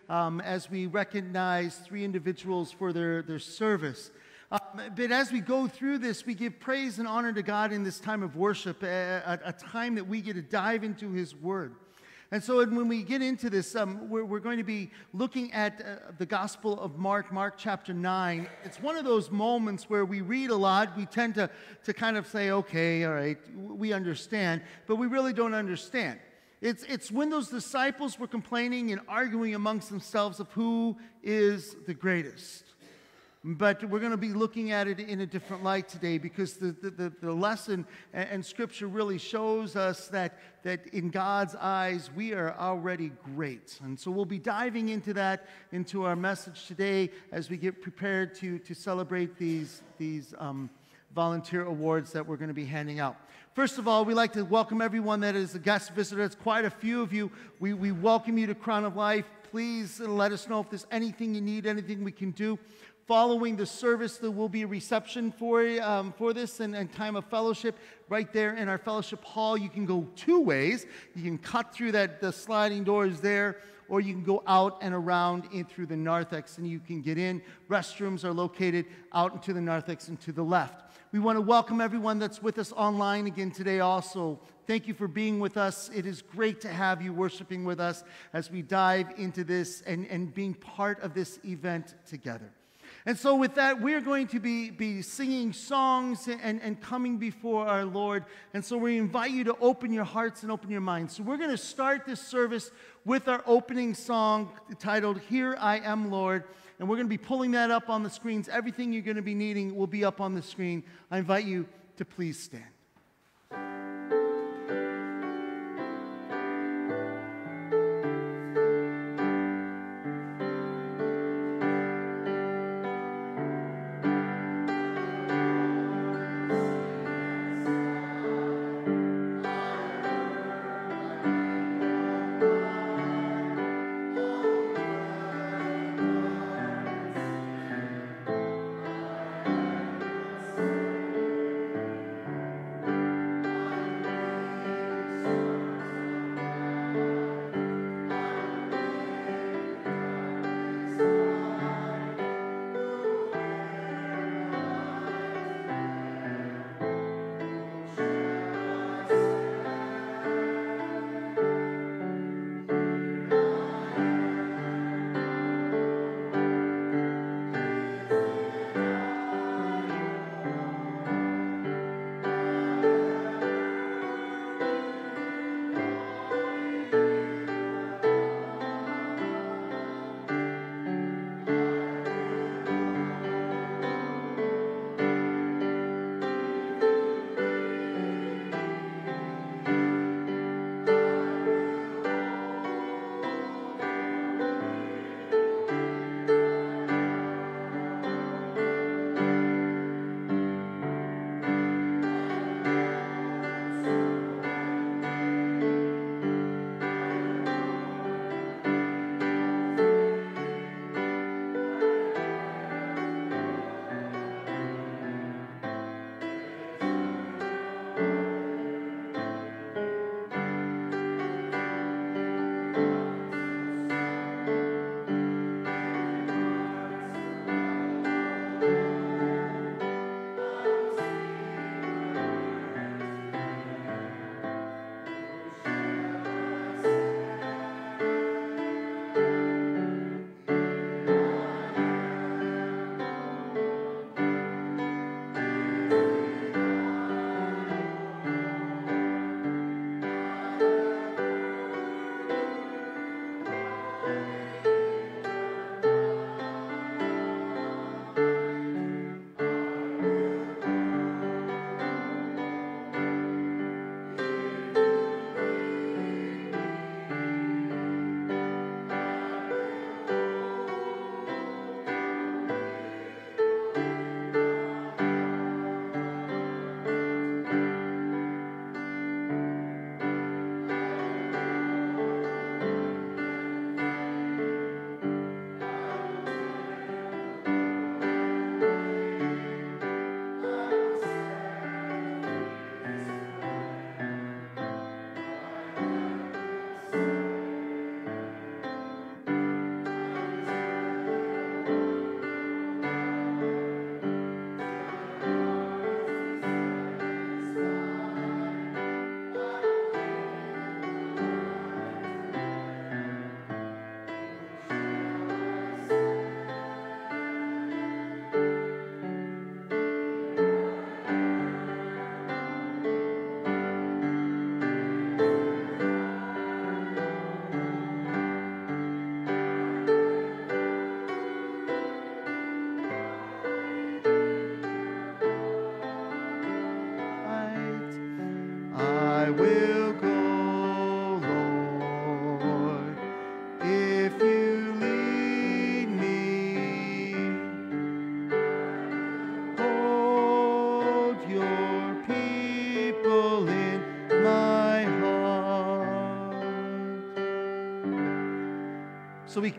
as we recognize three individuals for their service. But as we go through this, we give praise and honor to God in this time of worship, a time that we get to dive into His Word. And so when we get into this, we're going to be looking at the Gospel of Mark chapter 9. It's one of those moments where we read a lot. We tend to kind of say, okay, all right, we understand, but we really don't understand. It's when those disciples were complaining and arguing amongst themselves of who is the greatest. But we're going to be looking at it in a different light today, because the lesson and Scripture really shows us that in God's eyes we are already great. And so we'll be diving into that, into our message today as we get prepared to celebrate these volunteer awards that we're going to be handing out. First of all, we'd like to welcome everyone that is a guest visitor. It's quite a few of you. We welcome you to Crown of Life. Please let us know if there's anything you need, anything we can do. Following the service, there will be a reception for this and time of fellowship right there in our fellowship hall. You can go two ways. You can cut through the sliding doors there, or you can go out and around in through the narthex, and you can get in. Restrooms are located out into the narthex and to the left. We want to welcome everyone that's with us online again today also. Thank you for being with us. It is great to have you worshiping with us as we dive into this and being part of this event together. And so with that, we're going to be singing songs and coming before our Lord. And so we invite you to open your hearts and open your minds. So we're going to start this service with our opening song titled, "Here I Am, Lord." And we're going to be pulling that up on the screens. Everything you're going to be needing will be up on the screen. I invite you to please stand.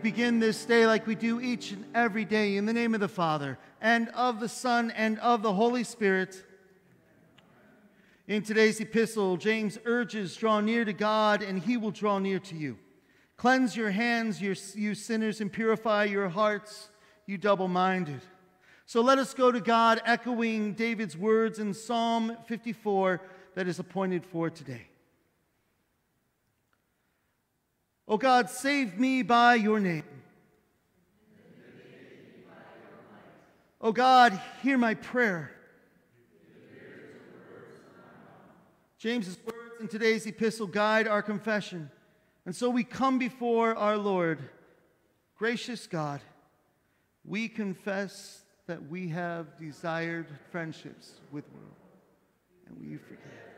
begin this day like we do each and every day in the name of the Father, and of the Son, and of the Holy Spirit. In today's epistle, James urges, draw near to God, and he will draw near to you. Cleanse your hands, you sinners, and purify your hearts, you double-minded. So let us go to God, echoing David's words in Psalm 54 that is appointed for today. O God, save me by your name. O God, hear my prayer. James's words in today's epistle guide our confession. And so we come before our Lord. Gracious God, we confess that we have desired friendships with the world, and we forgive.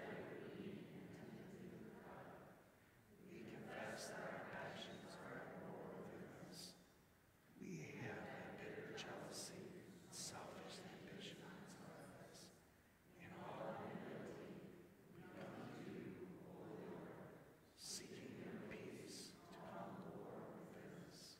We confess that our passions are at war within us. We have had bitter jealousy and selfish ambition in our lives. In all humility, we come to you, O Lord, seeking your peace to calm the war within us.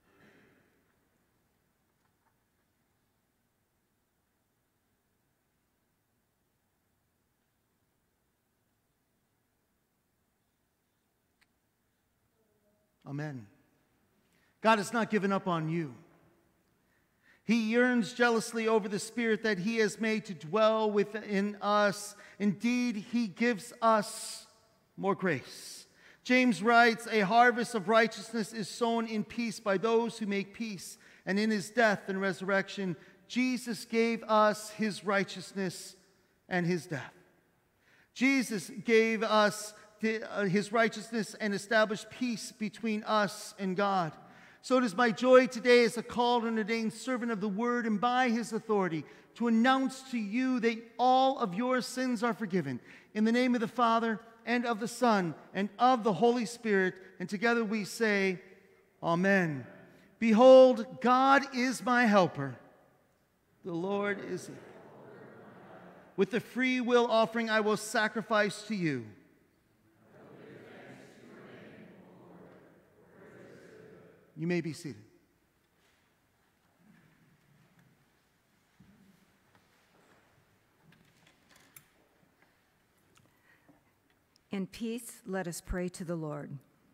Amen. God has not given up on you. He yearns jealously over the Spirit that he has made to dwell within us. Indeed, he gives us more grace. James writes, a harvest of righteousness is sown in peace by those who make peace. And in his death and resurrection, Jesus gave us his righteousness and his death. Jesus gave us his righteousness and established peace between us and God. So it is my joy today as a called and ordained servant of the word and by his authority to announce to you that all of your sins are forgiven. In the name of the Father, and of the Son, and of the Holy Spirit, and together we say, Amen. Behold, God is my helper. The Lord is able. With the free will offering I will sacrifice to you. You may be seated. In peace, let us pray to the Lord.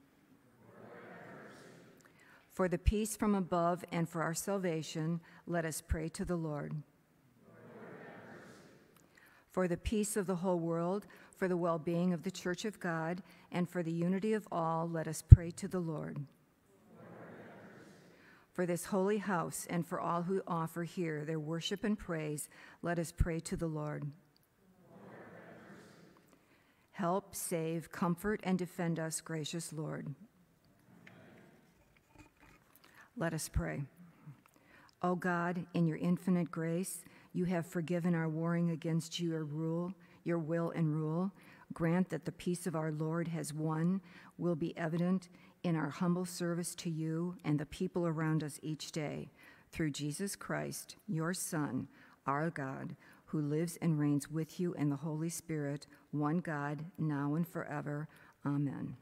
For the peace from above and for our salvation, let us pray to the Lord. For the peace of the whole world, for the well-being of the Church of God, and for the unity of all, let us pray to the Lord. For this holy house and for all who offer here their worship and praise, let us pray to the Lord. Help, save, comfort, and defend us, gracious Lord. Let us pray. O God, in your infinite grace, you have forgiven our warring against your will and rule. Grant that the peace of our Lord has won will be evident in our humble service to you and the people around us each day, through Jesus Christ, your Son, our God, who lives and reigns with you and the Holy Spirit, one God, now and forever. Amen.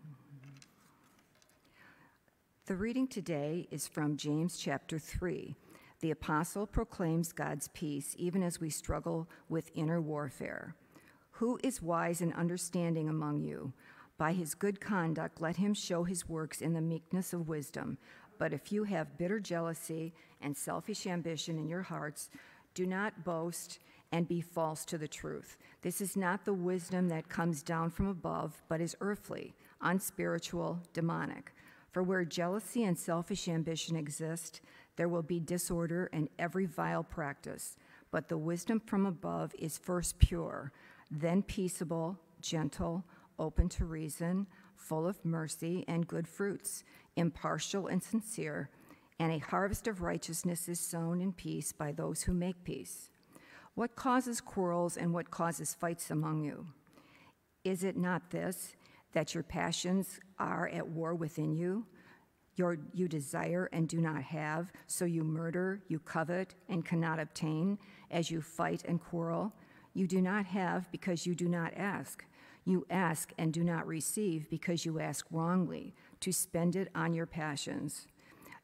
The reading today is from James chapter 3. The apostle proclaims God's peace even as we struggle with inner warfare. Who is wise and understanding among you? By his good conduct, let him show his works in the meekness of wisdom. But if you have bitter jealousy and selfish ambition in your hearts, do not boast and be false to the truth. This is not the wisdom that comes down from above, but is earthly, unspiritual, demonic. For where jealousy and selfish ambition exist, there will be disorder and every vile practice. But the wisdom from above is first pure, then peaceable, gentle, open to reason, full of mercy and good fruits, impartial and sincere, and a harvest of righteousness is sown in peace by those who make peace. What causes quarrels and what causes fights among you? Is it not this, that your passions are at war within you? You desire and do not have, so you murder, you covet, and cannot obtain, as you fight and quarrel. You do not have because you do not ask. You ask and do not receive because you ask wrongly, to spend it on your passions.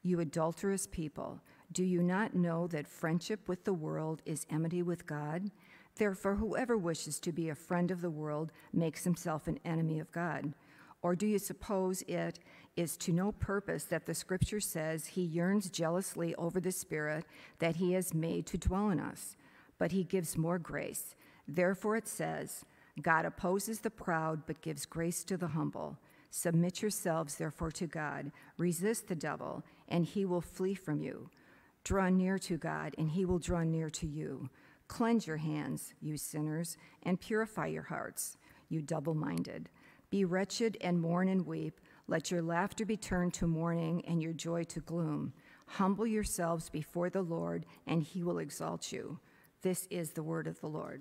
You adulterous people, do you not know that friendship with the world is enmity with God? Therefore, whoever wishes to be a friend of the world makes himself an enemy of God. Or do you suppose it is to no purpose that the Scripture says he yearns jealously over the Spirit that he has made to dwell in us? But he gives more grace. Therefore it says, God opposes the proud but gives grace to the humble. Submit yourselves, therefore, to God. Resist the devil, and he will flee from you. Draw near to God, and he will draw near to you. Cleanse your hands, you sinners, and purify your hearts, you double-minded. Be wretched and mourn and weep. Let your laughter be turned to mourning and your joy to gloom. Humble yourselves before the Lord, and he will exalt you. This is the word of the Lord.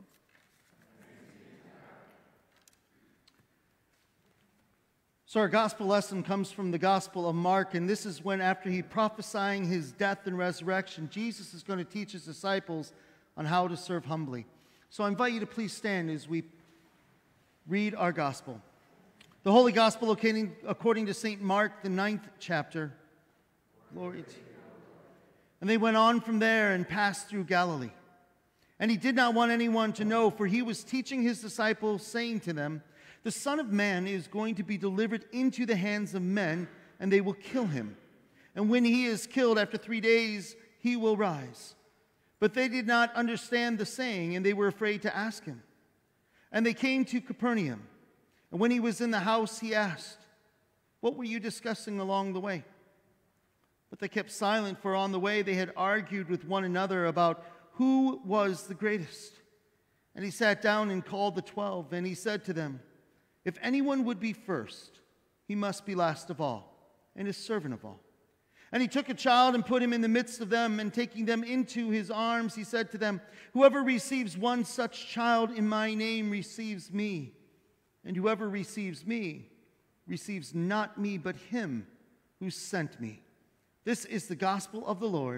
So our gospel lesson comes from the Gospel of Mark, and this is when, after he prophesying his death and resurrection, Jesus is going to teach his disciples on how to serve humbly. So I invite you to please stand as we read our gospel. The Holy Gospel according to St. Mark, the 9th chapter. Glory to you. And they went on from there and passed through Galilee. And he did not want anyone to know, for he was teaching his disciples, saying to them, the Son of Man is going to be delivered into the hands of men, and they will kill him. And when he is killed, after 3 days, he will rise. But they did not understand the saying, and they were afraid to ask him. And they came to Capernaum. And when he was in the house, he asked, what were you discussing along the way? But they kept silent, for on the way they had argued with one another about who was the greatest. And he sat down and called the 12, and he said to them, if anyone would be first, he must be last of all, and is servant of all. And he took a child and put him in the midst of them, and taking them into his arms, he said to them, whoever receives one such child in my name receives me, and whoever receives me receives not me, but him who sent me. This is the gospel of the Lord.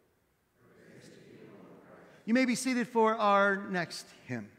You may be seated for our next hymn.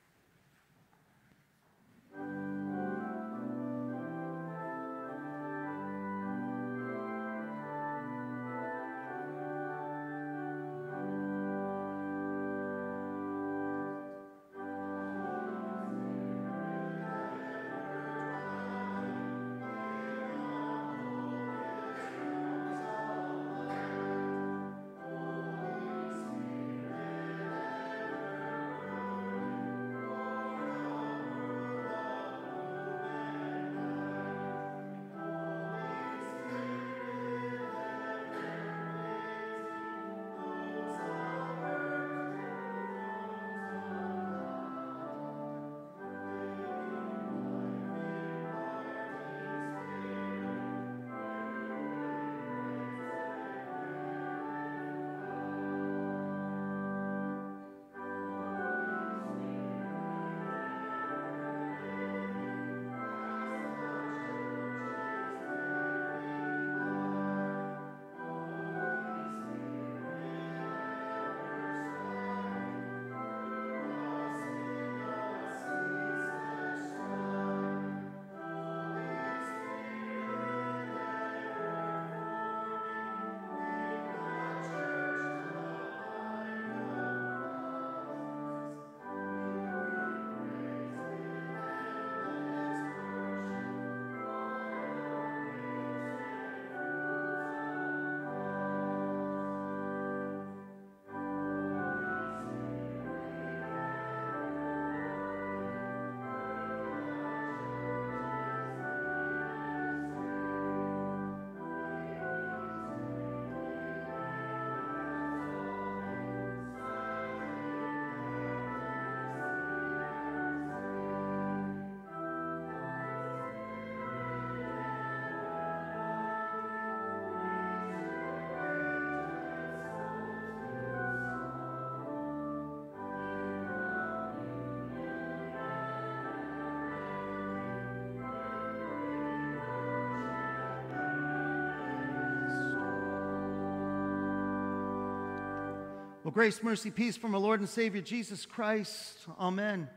Well, grace, mercy, peace from our Lord and Savior, Jesus Christ. Amen.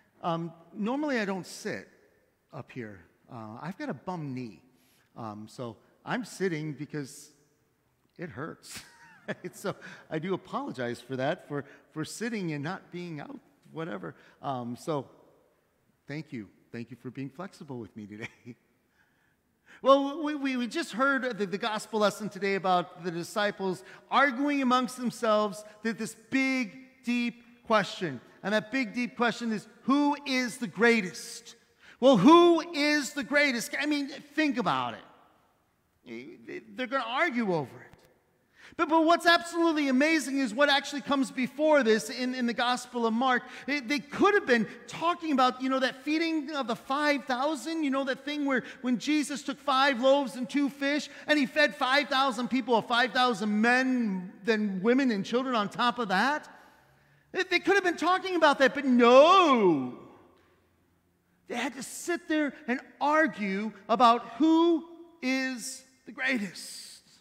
Normally I don't sit up here. I've got a bum knee. So I'm sitting because it hurts. So I do apologize for that, for sitting and not being out, whatever. So thank you. Thank you for being flexible with me today. Well, we just heard the gospel lesson today about the disciples arguing amongst themselves this big, deep question. And that big, deep question is, who is the greatest? Well, who is the greatest? I mean, think about it. They're going to argue over it. But what's absolutely amazing is what actually comes before this in the Gospel of Mark. They could have been talking about, that feeding of the 5,000, that thing where when Jesus took 5 loaves and 2 fish, and he fed 5,000 people, 5,000 men, then women and children on top of that. They could have been talking about that, but no. They had to sit there and argue about who is the greatest.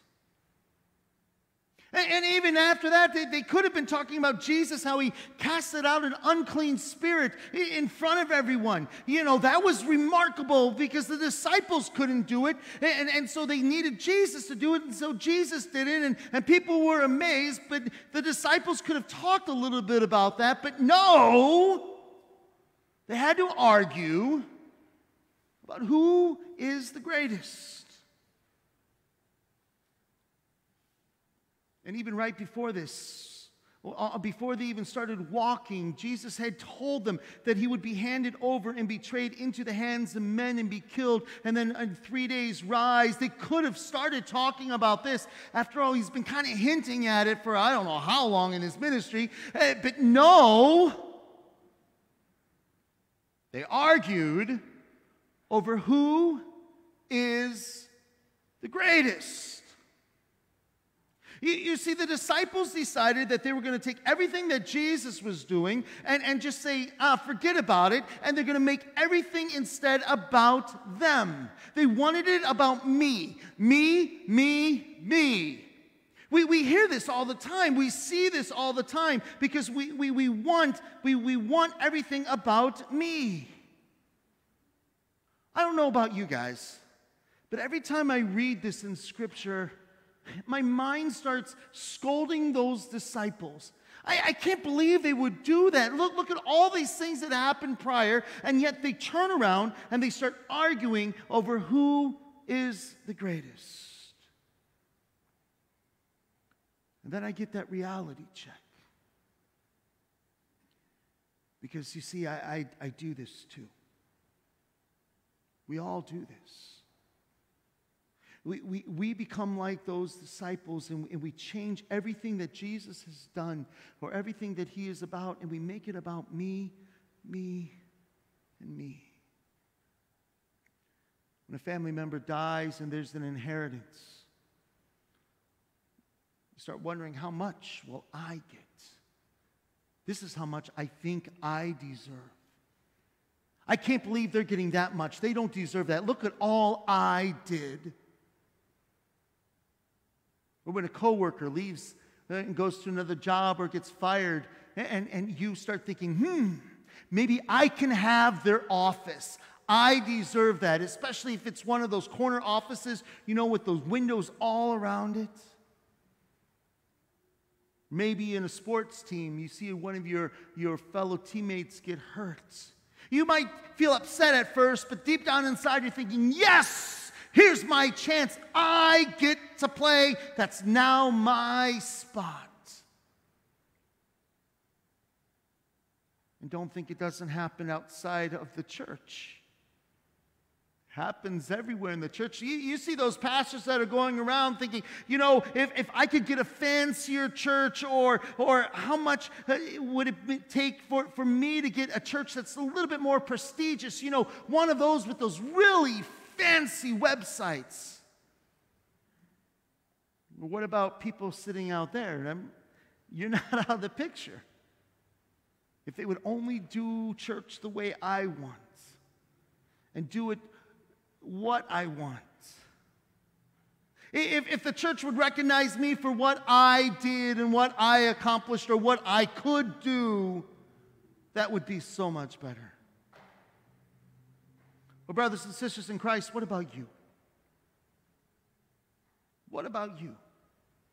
And even after that, they could have been talking about Jesus, how he casted out an unclean spirit in front of everyone. That was remarkable because the disciples couldn't do it. And so they needed Jesus to do it. And so Jesus did it. And people were amazed. But the disciples could have talked a little bit about that. But no, they had to argue about who is the greatest. And even right before this, before they even started walking, Jesus had told them that he would be handed over and betrayed into the hands of men and be killed, and then in 3 days rise. They could have started talking about this. After all, he's been kind of hinting at it for I don't know how long in his ministry. But no, they argued over who is the greatest. You see, the disciples decided that they were going to take everything that Jesus was doing and just say, forget about it, and they're going to make everything instead about them. They wanted it about me. Me, me, me. We hear this all the time. We see this all the time because we want everything about me. I don't know about you guys, but every time I read this in Scripture, my mind starts scolding those disciples. I can't believe they would do that. Look at all these things that happened prior, and yet they turn around and they start arguing over who is the greatest. And then I get that reality check. Because you see, I do this too. We all do this. We become like those disciples, and we change everything that Jesus has done or everything that he is about, and we make it about me, me, and me. When a family member dies and there's an inheritance, you start wondering, how much will I get? This is how much I think I deserve. I can't believe they're getting that much. They don't deserve that. Look at all I did. Or when a coworker leaves and goes to another job or gets fired, and you start thinking, maybe I can have their office. I deserve that, especially if it's one of those corner offices, with those windows all around it. Maybe in a sports team, you see one of your fellow teammates get hurt. You might feel upset at first, but deep down inside you're thinking, yes! Here's my chance. I get to play. That's now my spot. And don't think it doesn't happen outside of the church. It happens everywhere in the church. You see those pastors that are going around thinking, if I could get a fancier church, or how much would it take for me to get a church that's a little bit more prestigious? One of those with those really fancy websites. Well, what about people sitting out there? You're not out of the picture. If they would only do church the way I want and do it what I want. If the church would recognize me for what I did and what I accomplished or what I could do, that would be so much better. Well, brothers and sisters in Christ, what about you? What about you?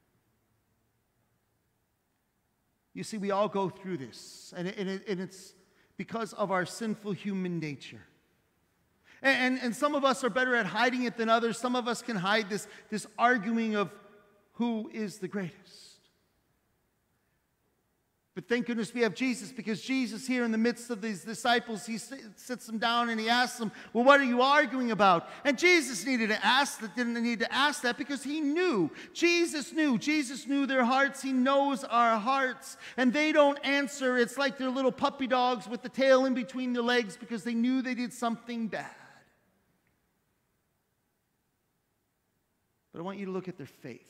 You see, we all go through this, and it's because of our sinful human nature. And some of us are better at hiding it than others. Some of us can hide this arguing of who is the greatest. But thank goodness we have Jesus, because Jesus here in the midst of these disciples, he sits them down and he asks them, well, what are you arguing about? And Jesus didn't need to ask that because he knew. Jesus knew their hearts. He knows our hearts. And they don't answer. It's like they're little puppy dogs with the tail in between their legs because they knew they did something bad. But I want you to look at their faith.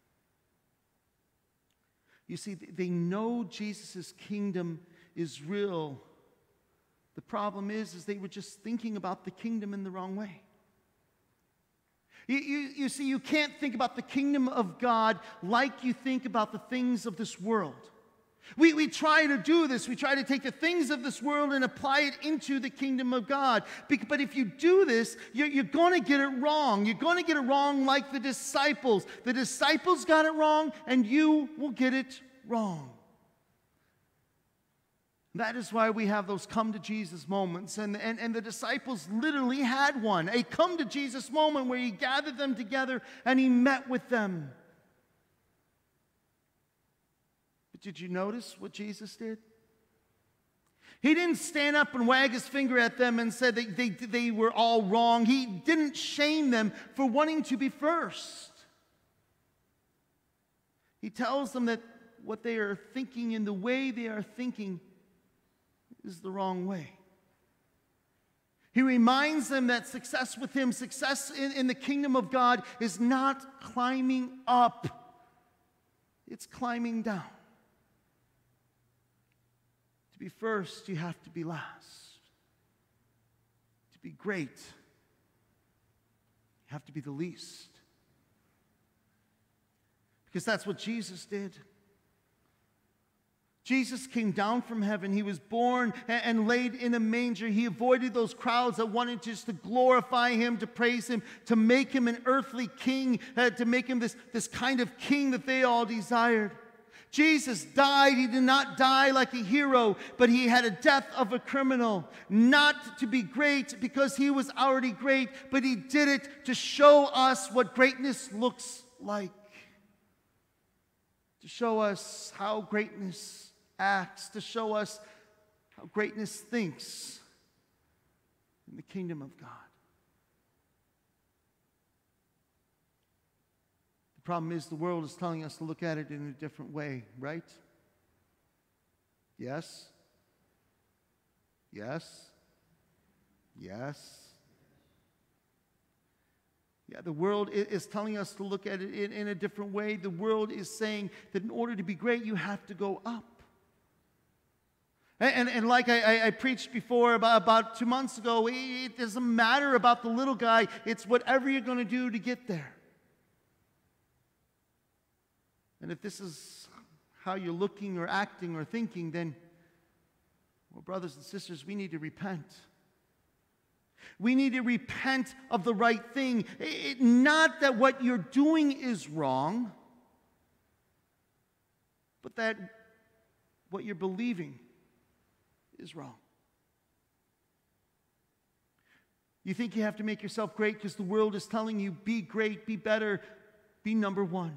You see, they know Jesus' kingdom is real. The problem is they were just thinking about the kingdom in the wrong way. You see, you can't think about the kingdom of God like you think about the things of this world. We try to do this. We try to take the things of this world and apply it into the kingdom of God. But if you do this, you're going to get it wrong. You're going to get it wrong like the disciples. The disciples got it wrong, and you will get it wrong. That is why we have those come to Jesus moments. And the disciples literally had one. A come to Jesus moment where he gathered them together and he met with them. Did you notice what Jesus did? He didn't stand up and wag his finger at them and said that they were all wrong. He didn't shame them for wanting to be first. He tells them that what they are thinking and the way they are thinking is the wrong way. He reminds them that success with him, success in the kingdom of God is not climbing up. It's climbing down. To be first, you have to be last. To be great, you have to be the least. Because that's what Jesus did. Jesus came down from heaven. He was born and laid in a manger. He avoided those crowds that wanted just to glorify him, to praise him, to make him an earthly king, to make him this kind of king that they all desired. Jesus died. He did not die like a hero, but he had a death of a criminal. Not to be great because he was already great, but he did it to show us what greatness looks like. To show us how greatness acts. To show us how greatness thinks in the kingdom of God. The problem is the world is telling us to look at it in a different way, right? Yes? Yes? Yes? Yeah, the world is telling us to look at it in a different way. The world is saying that in order to be great, you have to go up. And like I preached before about 2 months ago, it doesn't matter about the little guy. It's whatever you're going to do to get there. And if this is how you're looking or acting or thinking, then, well, brothers and sisters, we need to repent. We need to repent of the right thing. Not that what you're doing is wrong, but that what you're believing is wrong. You think you have to make yourself great because the world is telling you, be great, be better, be number one.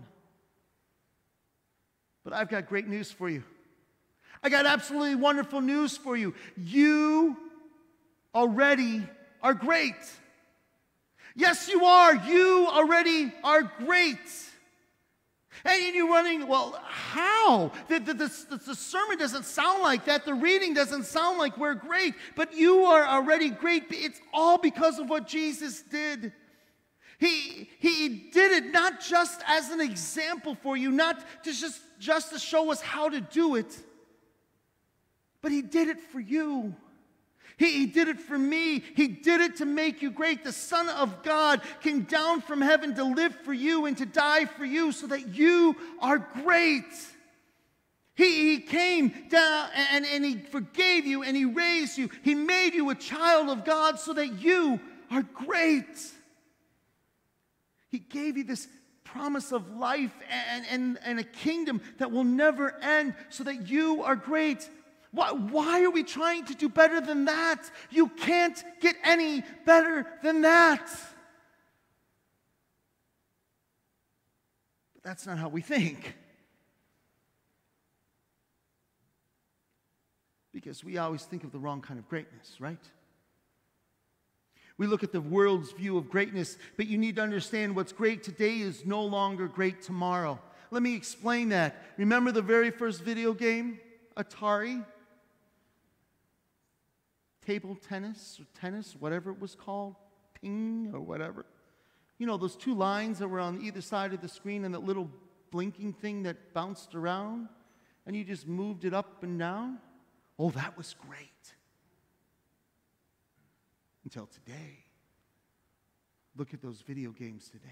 But I've got great news for you. I got absolutely wonderful news for you. You already are great. Yes, you are. You already are great. And you're running, well, how? The sermon doesn't sound like that. The reading doesn't sound like we're great. But you are already great. It's all because of what Jesus did. He did it not just as an example for you, not to just to show us how to do it, but he did it for you. He did it for me. He did it to make you great. The Son of God came down from heaven to live for you and to die for you so that you are great. He came down and he forgave you and he raised you. He made you a child of God so that you are great. He gave you this promise of life and a kingdom that will never end so that you are great. Why are we trying to do better than that? You can't get any better than that. But that's not how we think. Because we always think of the wrong kind of greatness, right? We look at the world's view of greatness, but you need to understand what's great today is no longer great tomorrow. Let me explain that. Remember the very first video game, Atari? Table tennis or tennis, whatever it was called, ping or whatever. You know, those two lines that were on either side of the screen and that little blinking thing that bounced around, and you just moved it up and down? Oh, that was great. Until today. Look at those video games today.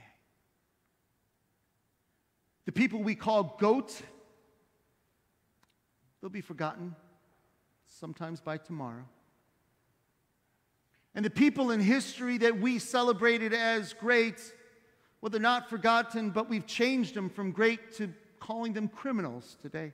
The people we call GOAT, they'll be forgotten sometimes by tomorrow. And the people in history that we celebrated as great, well, they're not forgotten, but we've changed them from great to calling them criminals today.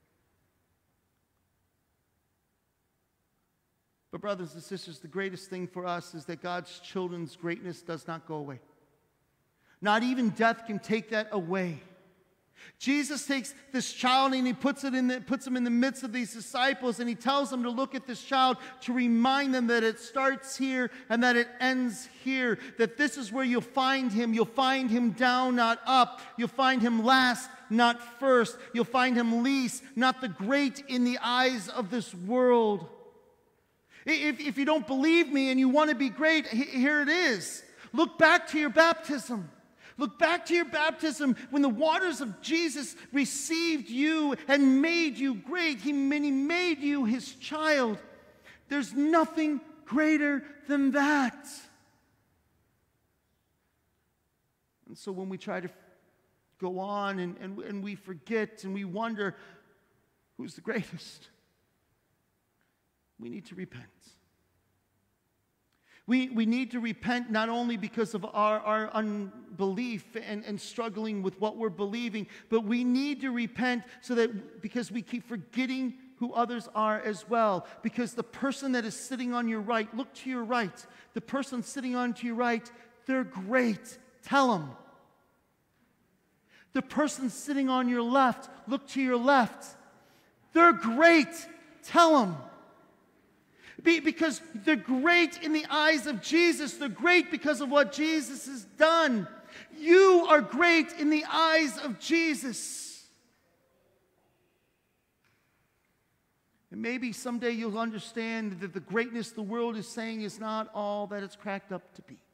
But brothers and sisters, the greatest thing for us is that God's children's greatness does not go away. Not even death can take that away. Jesus takes this child and he puts him in the midst of these disciples, and he tells them to look at this child to remind them that it starts here and that it ends here, that this is where you'll find him. You'll find him down, not up. You'll find him last, not first. You'll find him least, not the great in the eyes of this world. If you don't believe me and you want to be great, here it is. Look back to your baptism. Look back to your baptism when the waters of Jesus received you and made you great. He made you his child. There's nothing greater than that. And so when we try to go on and we forget and we wonder who's the greatest, we need to repent. We need to repent not only because of our unbelief and struggling with what we're believing, but we need to repent because we keep forgetting who others are as well. Because the person that is sitting on your right, look to your right. The person sitting on to your right, they're great. Tell them. The person sitting on your left, look to your left. They're great. Tell them. Because they're great in the eyes of Jesus. They're great because of what Jesus has done. You are great in the eyes of Jesus. And maybe someday you'll understand that the greatness the world is saying is not all that it's cracked up to be.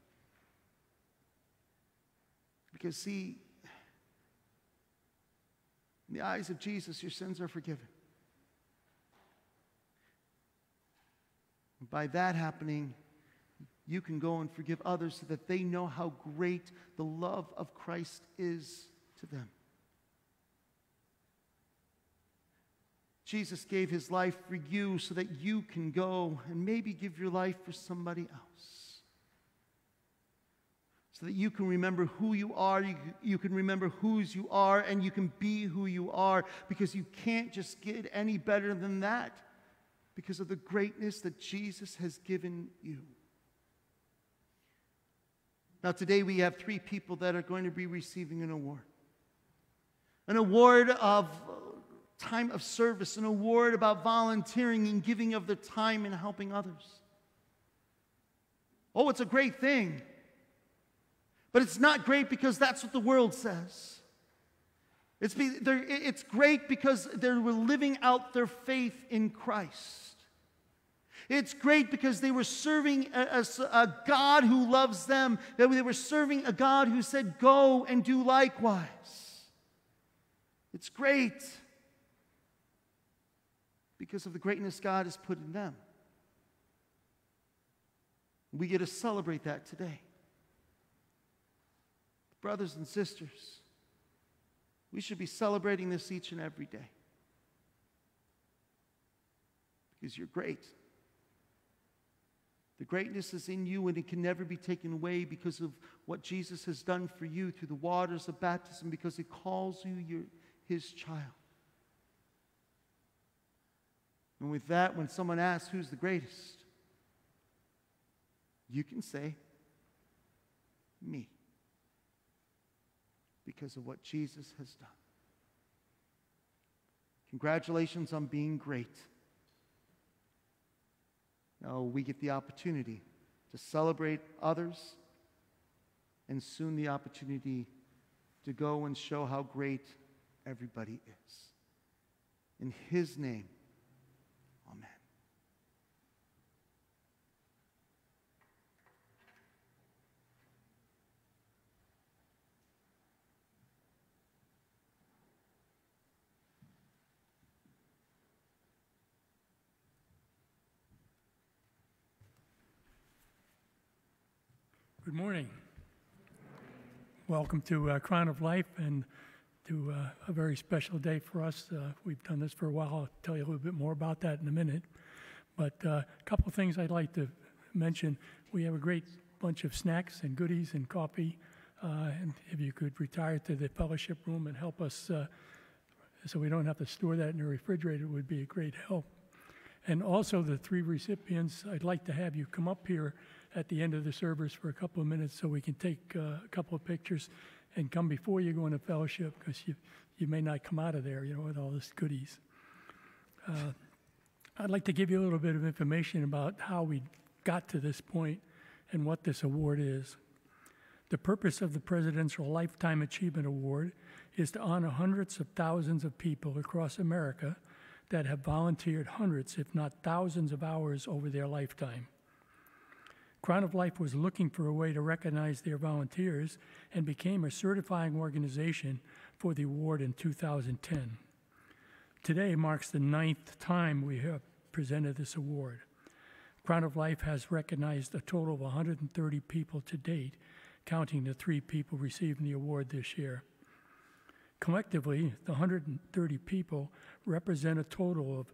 Because see, in the eyes of Jesus, your sins are forgiven. By that happening, you can go and forgive others so that they know how great the love of Christ is to them. Jesus gave his life for you so that you can go and maybe give your life for somebody else. So that you can remember who you are, you can remember whose you are, and you can be who you are, because you can't just get any better than that. Because of the greatness that Jesus has given you. Now today we have 3 people that are going to be receiving an award. An award of time of service, an award about volunteering and giving of their time and helping others. Oh, it's a great thing. But it's not great because that's what the world says. It's great because they were living out their faith in Christ. It's great because they were serving a God who loves them. That they were serving a God who said, go and do likewise. It's great because of the greatness God has put in them. We get to celebrate that today. Brothers and sisters, we should be celebrating this each and every day. Because you're great. The greatness is in you, and it can never be taken away because of what Jesus has done for you through the waters of baptism, because he calls you his child. And with that, when someone asks who's the greatest, you can say, me. Because of what Jesus has done. Congratulations on being great. Now we get the opportunity to celebrate others, and soon the opportunity to go and show how great everybody is. In his name, amen. Good morning. Welcome to Crown of Life, and to a very special day for us. We've done this for a while. I'll tell you a little bit more about that in a minute. But a couple of things I'd like to mention. We have a great bunch of snacks and goodies and coffee. And if you could retire to the fellowship room and help us so we don't have to store that in the refrigerator, would be a great help. And also the 3 recipients, I'd like to have you come up here at the end of the service for a couple of minutes so we can take a couple of pictures and come before you go into fellowship, because you may not come out of there, with all this goodies. I'd like to give you a little bit of information about how we got to this point and what this award is. The purpose of the Presidential Lifetime Achievement Award is to honor hundreds of thousands of people across America that have volunteered hundreds, if not thousands, of hours over their lifetime. Crown of Life was looking for a way to recognize their volunteers and became a certifying organization for the award in 2010. Today marks the 9th time we have presented this award. Crown of Life has recognized a total of 130 people to date, counting the 3 people receiving the award this year. Collectively, the 130 people represent a total of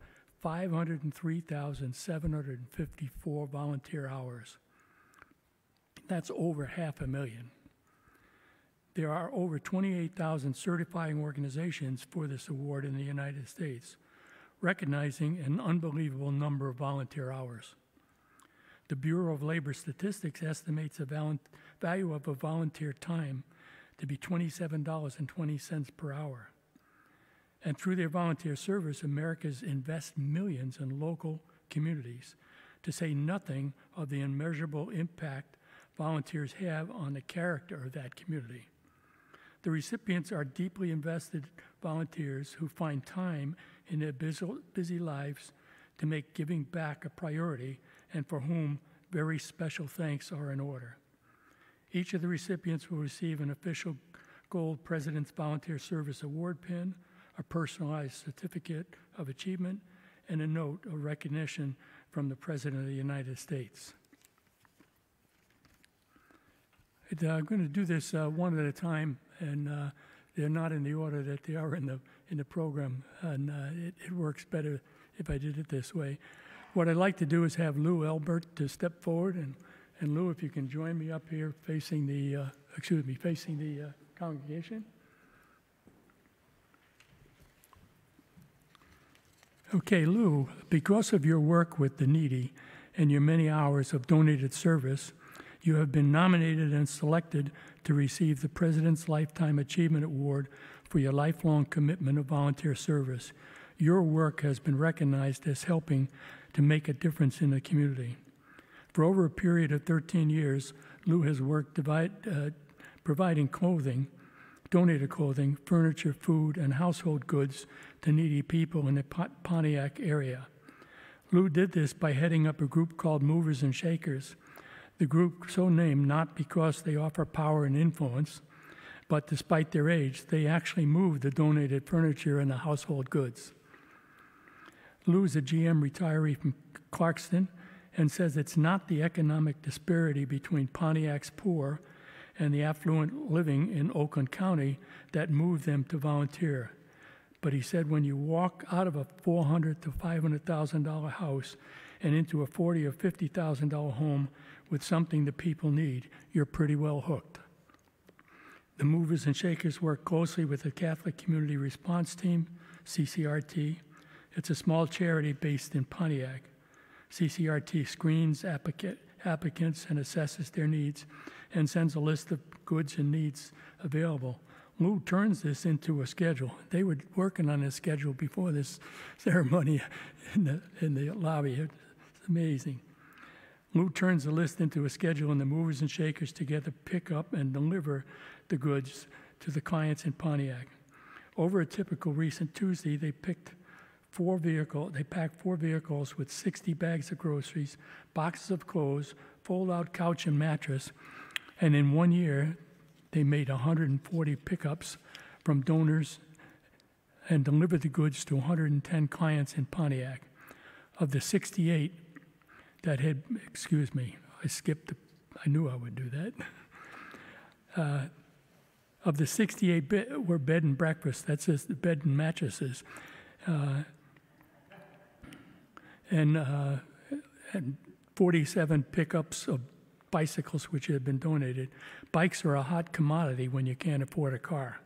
503,754 volunteer hours. That's over 500,000. There are over 28,000 certifying organizations for this award in the United States, recognizing an unbelievable number of volunteer hours. The Bureau of Labor Statistics estimates the value of a volunteer time to be $27.20 per hour. And through their volunteer service, Americans invest millions in local communities, to say nothing of the immeasurable impact volunteers have on the character of that community. The recipients are deeply invested volunteers who find time in their busy lives to make giving back a priority, and for whom very special thanks are in order. Each of the recipients will receive an official Gold President's Volunteer Service Award pin, a personalized certificate of achievement, and a note of recognition from the President of the United States. I'm going to do this one at a time, and they're not in the order that they are in the program, and it works better if I did it this way. What I'd like to do is have Lou Elbert to step forward, and Lou, if you can join me up here facing the congregation. Okay, Lou, because of your work with the needy and your many hours of donated service, you have been nominated and selected to receive the President's Lifetime Achievement Award for your lifelong commitment of volunteer service. Your work has been recognized as helping to make a difference in the community. For over a period of 13 years, Lou has worked providing clothing, donated clothing, furniture, food, and household goods to needy people in the Pontiac area. Lou did this by heading up a group called Movers and Shakers. The group so named not because they offer power and influence, but despite their age, they actually move the donated furniture and the household goods. Lou is a GM retiree from Clarkston and says it's not the economic disparity between Pontiac's poor and the affluent living in Oakland County that moved them to volunteer. But he said when you walk out of a $400,000 to $500,000 house and into a $40,000 or $50,000 home with something the people need, you're pretty well hooked. The Movers and Shakers work closely with the Catholic Community Response Team, CCRT. It's a small charity based in Pontiac. CCRT screens applicants and assesses their needs and sends a list of goods and needs available. Lou turns this into a schedule. They were working on this schedule before this ceremony in the lobby. It's amazing. Lou turns the list into a schedule, and the Movers and Shakers together pick up and deliver the goods to the clients in Pontiac. Over a typical recent Tuesday, they packed 4 vehicles with 60 bags of groceries, boxes of clothes, fold-out couch and mattress, and in 1 year, they made 140 pickups from donors and delivered the goods to 110 clients in Pontiac. Of the 68 that had, I knew I would do that. Of the 68 were bed and breakfast, that's just the bed and mattresses, and 47 pickups of bicycles which had been donated. Bikes are a hot commodity when you can't afford a car.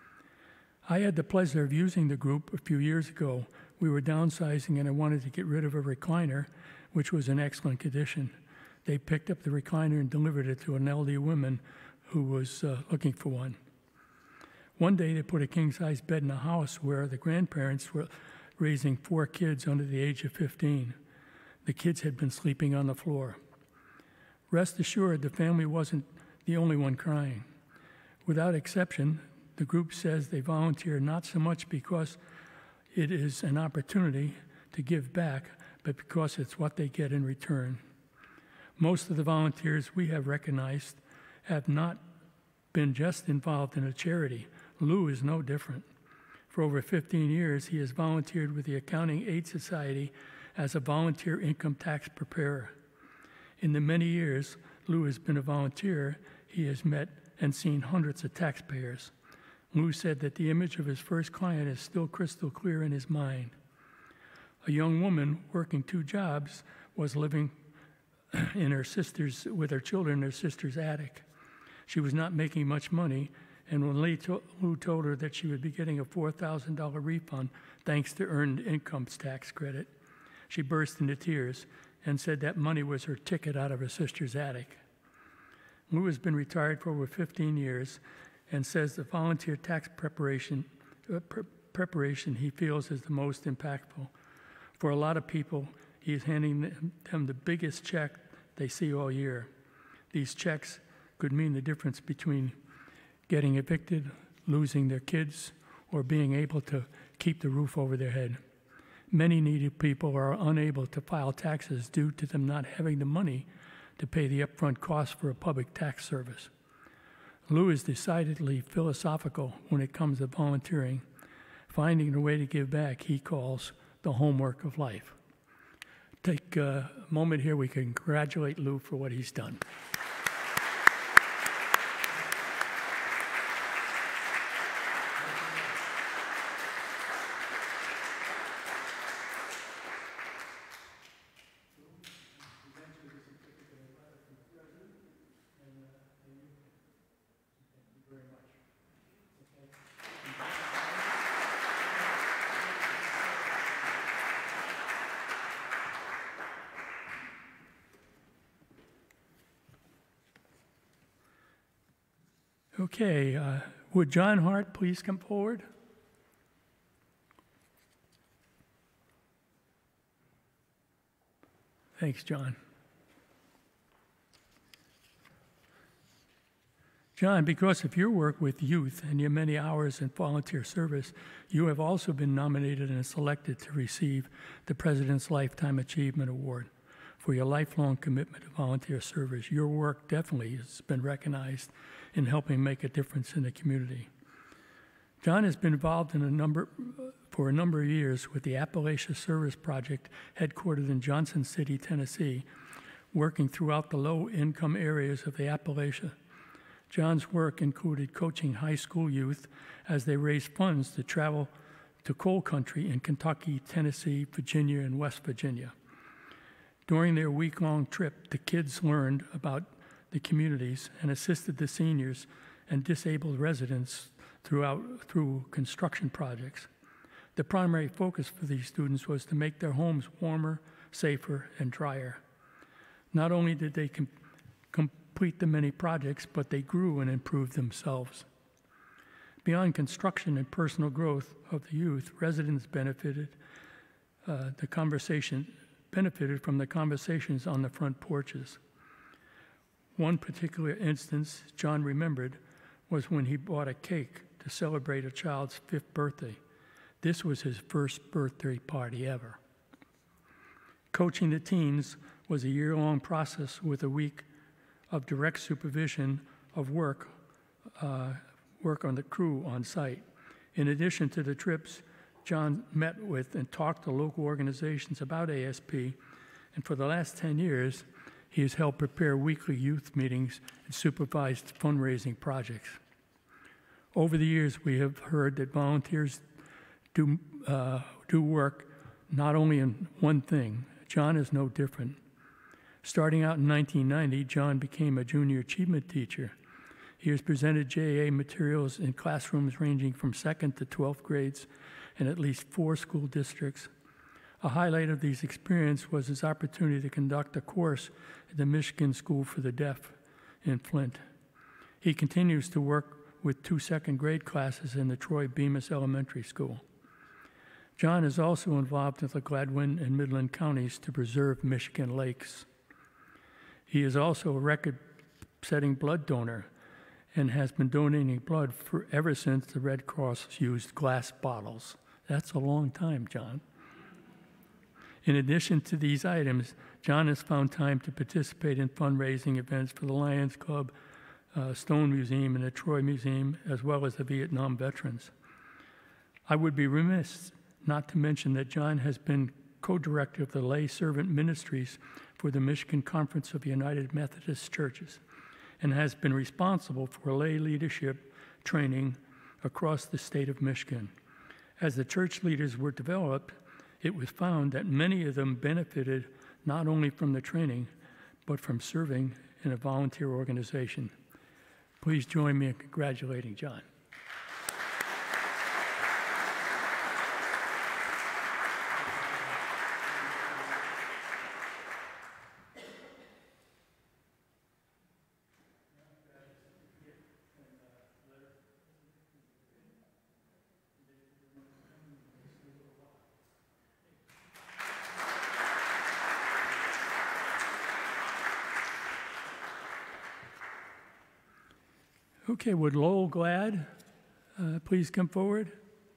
I had the pleasure of using the group a few years ago. We were downsizing and I wanted to get rid of a recliner, which was in excellent condition. They picked up the recliner and delivered it to an elderly woman who was looking for one. One day they put a king-size bed in a house where the grandparents were raising 4 kids under the age of 15. The kids had been sleeping on the floor. Rest assured, the family wasn't the only one crying. Without exception, the group says they volunteer not so much because it is an opportunity to give back, but because it's what they get in return. Most of the volunteers we have recognized have not been just involved in a charity. Lou is no different. For over 15 years, he has volunteered with the Accounting Aid Society as a volunteer income tax preparer. In the many years Lou has been a volunteer, he has met and seen hundreds of taxpayers. Lou said that the image of his first client is still crystal clear in his mind. A young woman working 2 jobs was living with her children in her sister's attic. She was not making much money, and when Lou told her that she would be getting a $4,000 refund thanks to earned income tax credit, she burst into tears and said that money was her ticket out of her sister's attic. Lou has been retired for over 15 years and says the volunteer tax preparation he feels is the most impactful. For a lot of people, he is handing them the biggest check they see all year. These checks could mean the difference between getting evicted, losing their kids, or being able to keep the roof over their head. Many needy people are unable to file taxes due to them not having the money to pay the upfront cost for a public tax service. Lou is decidedly philosophical when it comes to volunteering, finding a way to give back he calls the homework of life. Take a moment here, we can congratulate Lou for what he's done. Okay, would John Hart please come forward? Thanks, John. John, because of your work with youth and your many hours in volunteer service, you have also been nominated and selected to receive the President's Lifetime Achievement Award for your lifelong commitment to volunteer service. Your work definitely has been recognized in helping make a difference in the community. John has been involved for a number of years with the Appalachia Service Project, headquartered in Johnson City, Tennessee, working throughout the low-income areas of the Appalachia. John's work included coaching high school youth as they raised funds to travel to coal country in Kentucky, Tennessee, Virginia, and West Virginia. During their week-long trip, the kids learned about the communities and assisted the seniors and disabled residents through construction projects. The primary focus for these students was to make their homes warmer, safer, and drier. Not only did they complete the many projects, but they grew and improved themselves. Beyond construction and personal growth of the youth, residents benefited from the conversations on the front porches. One particular instance John remembered was when he bought a cake to celebrate a child's 5th birthday. This was his first birthday party ever. Coaching the teens was a year-long process with a week of direct supervision of work on the crew on site. In addition to the trips, John met with and talked to local organizations about ASP, and for the last 10 years, he has helped prepare weekly youth meetings and supervised fundraising projects. Over the years, we have heard that volunteers do work not only in one thing. John is no different. Starting out in 1990, John became a junior achievement teacher. He has presented JAA materials in classrooms ranging from 2nd to 12th grades in at least 4 school districts. A highlight of these experiences was his opportunity to conduct a course at the Michigan School for the Deaf in Flint. He continues to work with 2 second-grade classes in the Troy Bemis Elementary School. John is also involved with the Gladwin and Midland counties to preserve Michigan lakes. He is also a record-setting blood donor and has been donating blood ever since the Red Cross used glass bottles. That's a long time, John. In addition to these items, John has found time to participate in fundraising events for the Lions Club, Stone Museum, and the Troy Museum, as well as the Vietnam veterans. I would be remiss not to mention that John has been co-director of the Lay Servant Ministries for the Michigan Conference of United Methodist Churches and has been responsible for lay leadership training across the state of Michigan. As the church leaders were developed, it was found that many of them benefited not only from the training, but from serving in a volunteer organization. Please join me in congratulating John. Okay, would Lowell Glad please come forward?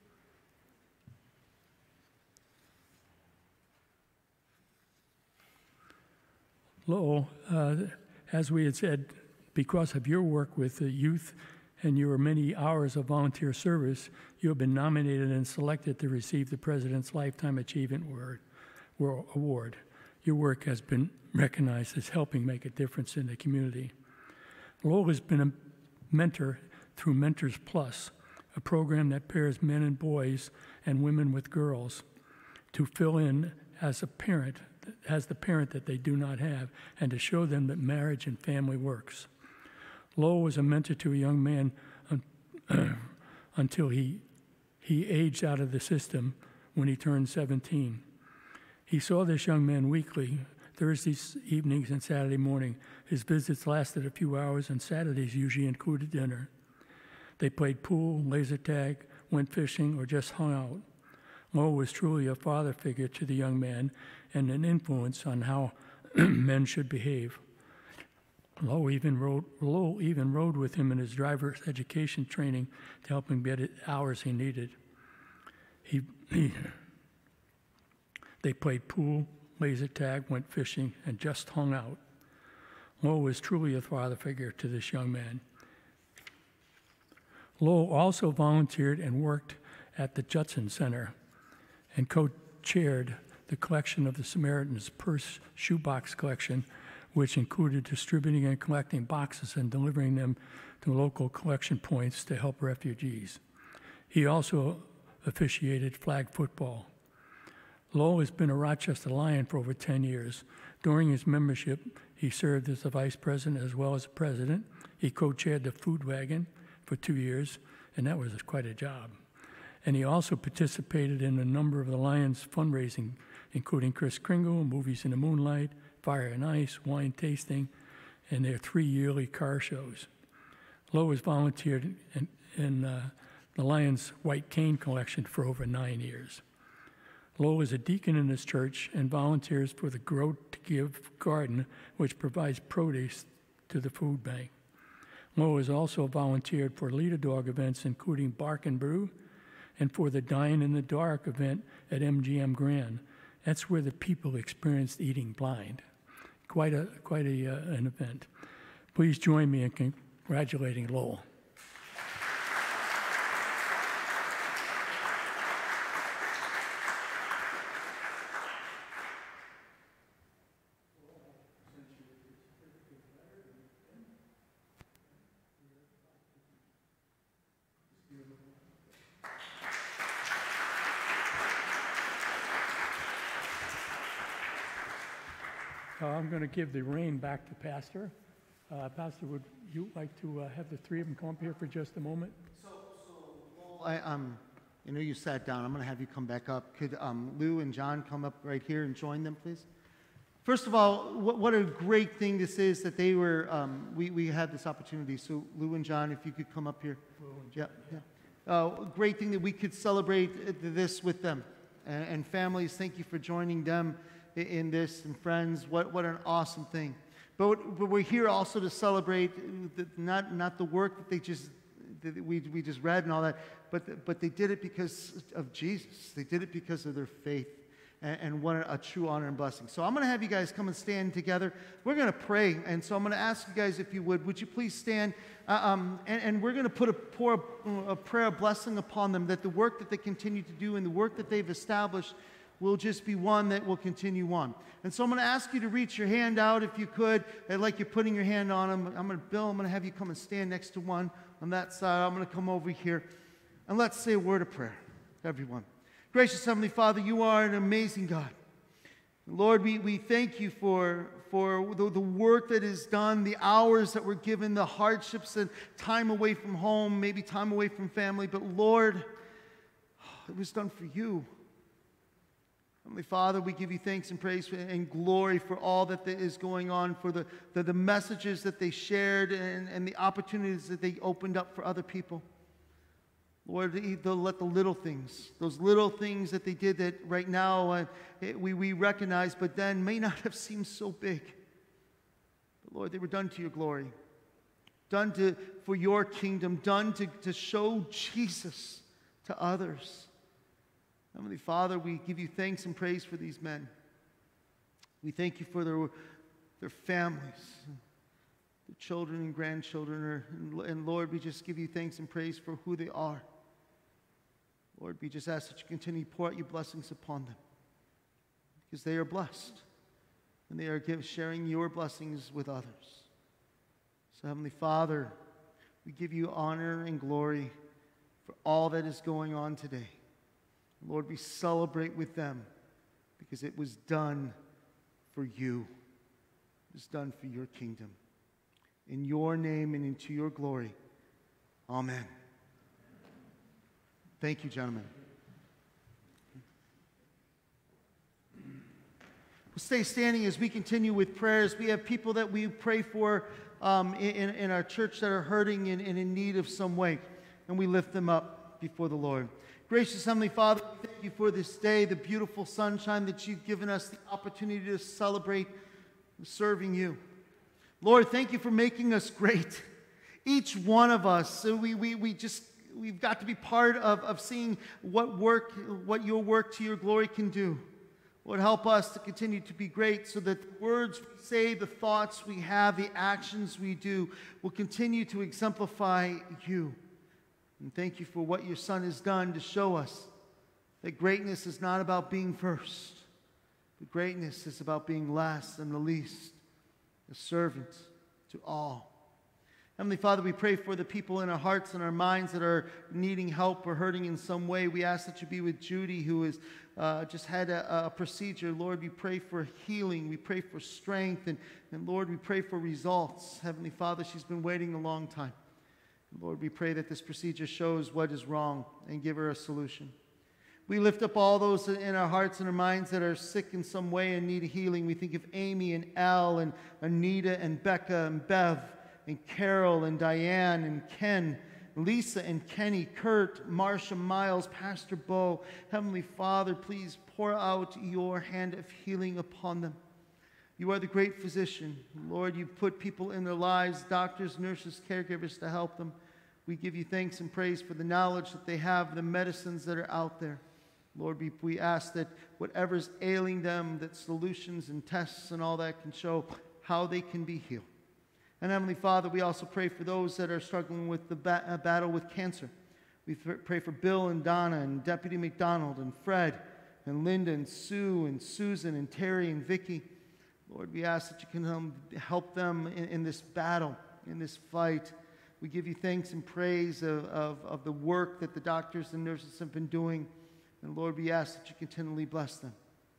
Lowell, as we had said, because of your work with the youth and your many hours of volunteer service, you have been nominated and selected to receive the President's Lifetime Achievement Award. Your work has been recognized as helping make a difference in the community. Lowell has been a mentor through Mentors Plus, a program that pairs men and boys and women with girls to fill in as the parent that they do not have, and to show them that marriage and family works. Lowell was a mentor to a young man until he aged out of the system when he turned 17. He saw this young man weekly, Thursdays evenings and Saturday morning. His visits lasted a few hours, and Saturdays usually included dinner. They played pool, laser tag, went fishing, or just hung out. Lowell was truly a father figure to the young man and an influence on how men should behave. Lowell even rode with him in his driver's education training to help him get the hours he needed. They played pool, laser tag, went fishing, and just hung out. Lowell was truly a father figure to this young man. Lowell also volunteered and worked at the Judson Center and co-chaired the collection of the Samaritan's Purse shoebox collection, which included distributing and collecting boxes and delivering them to local collection points to help refugees. He also officiated flag football. Lowell has been a Rochester Lion for over 10 years. During his membership, he served as the vice president as well as the president. He co-chaired the food wagon for 2 years, and that was quite a job. And he also participated in a number of the Lions fundraising, including Kris Kringle, Movies in the Moonlight, Fire and Ice, wine tasting, and their 3 yearly car shows. Lowe has volunteered in the Lions White Cane collection for over 9 years. Lowe is a deacon in his church and volunteers for the Grow to Give garden, which provides produce to the food bank. Lowe has also volunteered for Leader Dog events, including Bark and Brew, and for the Dine in the Dark event at MGM Grand. That's where the people experienced eating blind. Quite an event. Please join me in congratulating Lowell. I'm going to give the reign back to Pastor. Pastor, would you like to have the three of them come up here for just a moment? I know you sat down. I'm going to have you come back up. Could Lou and John come up right here and join them, please? First of all, what a great thing this is that they were, we had this opportunity. So Lou and John, if you could come up here. Yeah. Great thing that we could celebrate this with them. And families, thank you for joining them in this, and friends, what an awesome thing. But we're here also to celebrate not the work that we just read and all that, but they did it because of Jesus. They did it because of their faith, and what a true honor and blessing. So I'm going to have you guys come and stand together. We're going to pray, and so I'm going to ask you guys, if you would you please stand, and we're going to pour a prayer of blessing upon them, that the work that they continue to do and the work that they've established will just be one that will continue on. And so I'm going to ask you to reach your hand out if you could, like you're putting your hand on them. Bill, I'm going to have you come and stand next to one on that side. I'm going to come over here, and let's say a word of prayer, everyone. Gracious Heavenly Father, you are an amazing God. Lord, we thank you for the work that is done, the hours that were given, the hardships and time away from home, maybe time away from family. But Lord, it was done for you. Heavenly Father, we give you thanks and praise and glory for all that is going on, for the messages that they shared and the opportunities that they opened up for other people. Lord, they'll let the little things, those little things that they did that right now we recognize, but then may not have seemed so big. But Lord, they were done to your glory, done for your kingdom, done to show Jesus to others. Heavenly Father, we give you thanks and praise for these men. We thank you for their families, their children and grandchildren. And Lord, we just give you thanks and praise for who they are. Lord, we just ask that you continue to pour out your blessings upon them, because they are blessed, and they are sharing your blessings with others. So Heavenly Father, we give you honor and glory for all that is going on today. Lord, we celebrate with them because it was done for you. It was done for your kingdom. In your name and into your glory. Amen. Thank you, gentlemen. We'll stay standing as we continue with prayers. We have people that we pray for in our church that are hurting and in need of some way, and we lift them up before the Lord. Gracious Heavenly Father, we thank you for this day, the beautiful sunshine that you've given us the opportunity to celebrate serving you. Lord, thank you for making us great. Each one of us, so we've got to be part of seeing what your work to your glory can do. Lord, help us to continue to be great so that the words we say, the thoughts we have, the actions we do will continue to exemplify you. And thank you for what your Son has done to show us that greatness is not about being first, but greatness is about being last and the least, a servant to all. Heavenly Father, we pray for the people in our hearts and our minds that are needing help or hurting in some way. We ask that you be with Judy, who has just had a procedure. Lord, we pray for healing. We pray for strength. And Lord, we pray for results. Heavenly Father, she's been waiting a long time. Lord, we pray that this procedure shows what is wrong and give her a solution. We lift up all those in our hearts and our minds that are sick in some way and need healing. We think of Amy and Al and Anita and Becca and Bev and Carol and Diane and Ken, Lisa and Kenny, Kurt, Marsha, Miles, Pastor Bo. Heavenly Father, please pour out your hand of healing upon them. You are the great physician. Lord, you've put people in their lives, doctors, nurses, caregivers to help them. We give you thanks and praise for the knowledge that they have, the medicines that are out there. Lord, we ask that whatever's ailing them, that solutions and tests and all that can show how they can be healed. And Heavenly Father, we also pray for those that are struggling with the battle with cancer. We pray for Bill and Donna and Deputy McDonald and Fred and Linda and Sue and Susan and Terry and Vicky. Lord, we ask that you can help them in this battle, in this fight. We give you thanks and praise of the work that the doctors and nurses have been doing. And Lord, we ask that you continually bless them.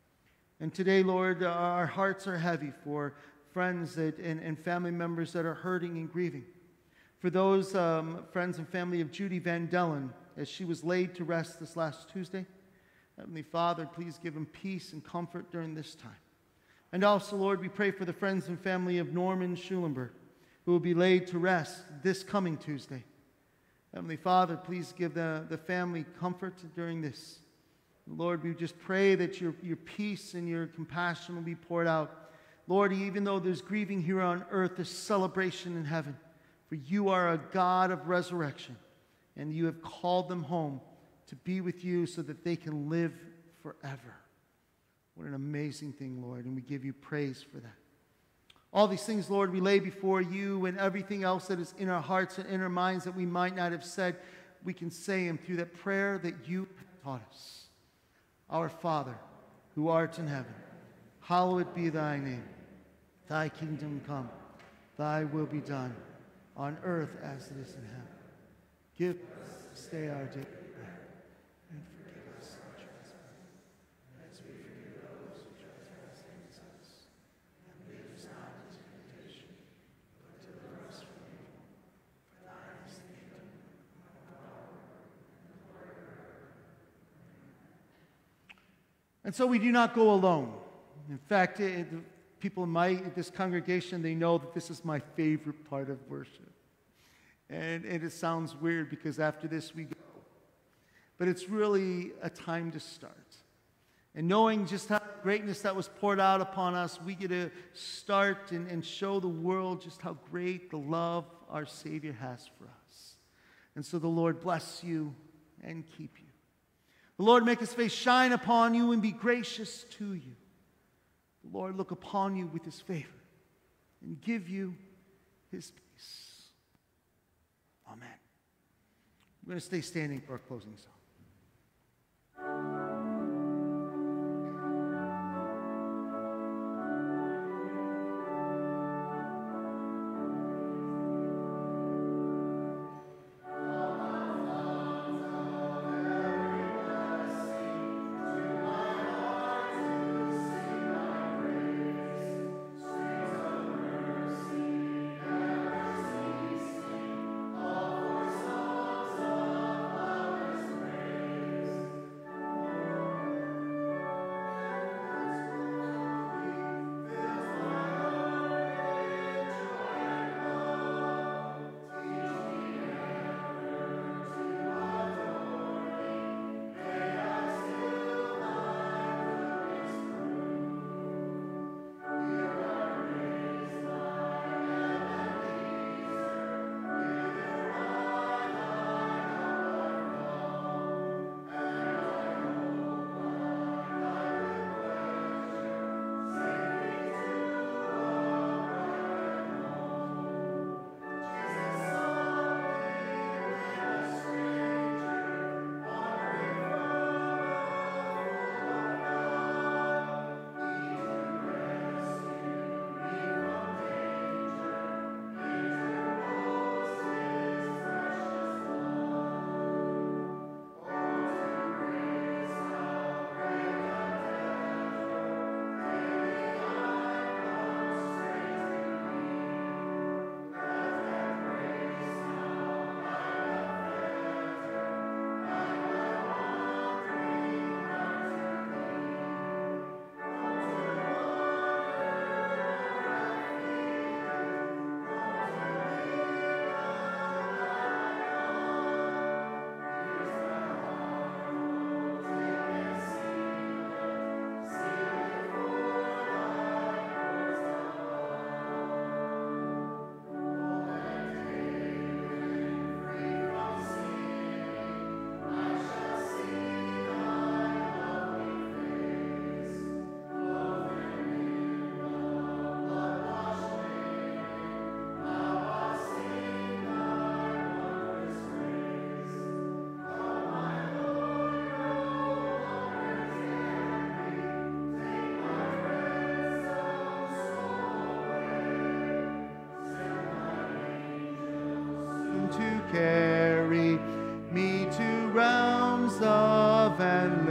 And today, Lord, our hearts are heavy for friends and family members that are hurting and grieving. For those friends and family of Judy Van Dellen, as she was laid to rest this last Tuesday, Heavenly Father, please give them peace and comfort during this time. And also, Lord, we pray for the friends and family of Norman Schulenberg, who will be laid to rest this coming Tuesday. Heavenly Father, please give the family comfort during this. Lord, we just pray that your peace and your compassion will be poured out. Lord, even though there's grieving here on earth, there's celebration in heaven. For you are a God of resurrection, and you have called them home to be with you so that they can live forever. What an amazing thing, Lord, and we give you praise for that. All these things, Lord, we lay before you, and everything else that is in our hearts and in our minds that we might not have said, we can say them through that prayer that you have taught us. Our Father, who art in heaven, hallowed be thy name. Thy kingdom come, thy will be done, on earth as it is in heaven. Give us this day our daily bread, and forgive us our trespasses, as we forgive those who trespass against us. And lead us not into temptation, but deliver us from evil. For thine is the kingdom, and the power, and the glory forever. And so we do not go alone. In fact, people in this congregation, they know that this is my favorite part of worship. And it sounds weird because after this we go. But it's really a time to start. And knowing just how greatness that was poured out upon us, we get to start and show the world just how great the love our Savior has for us. And so the Lord bless you and keep you. The Lord make his face shine upon you and be gracious to you. The Lord look upon you with his favor and give you his peace. Amen. We're going to stay standing for our closing song.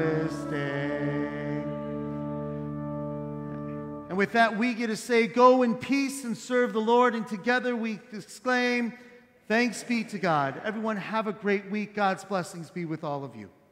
this day. And with that, we get to say, go in peace and serve the Lord. And together we exclaim, thanks be to God. Everyone have a great week. God's blessings be with all of you.